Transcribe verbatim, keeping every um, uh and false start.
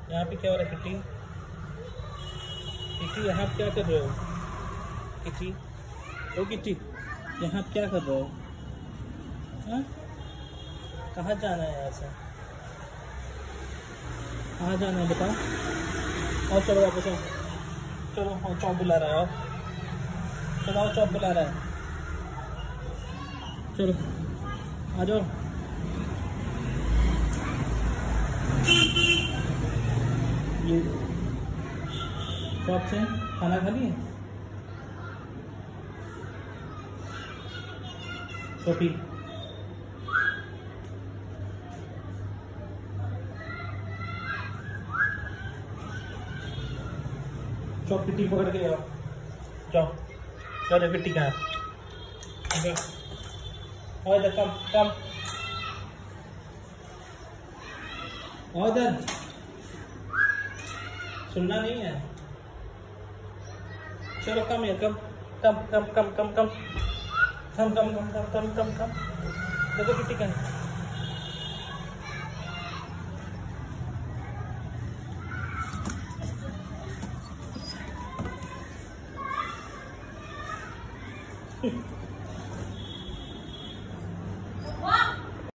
यहाँ पे क्या हो रहा है किट्टी? किट्टी यहाँ पे क्या कर रहे हो? किट्टी, ओ किट्टी, यहाँ पे क्या कर रहे हो? हाँ, कहाँ जाना है? यहाँ से कहाँ जाना है बताओ? और चलो वापस आओ, चलो। और चौप बुला रहा है, और चलो और चौप बुला रहा है, चलो आ जाओ। ये चौप से खाना खा लिए? छोटी चौप पिट्टी पकड़ के आओ, जाओ जाओ, पिट्टी कहाँ है? और इधर कम कम, और इधर सुनना नहीं है। चलो कम है, कम कम कम कम कम कम कम कम कम कम कम कम कम देखो कितनी कम। Hmm.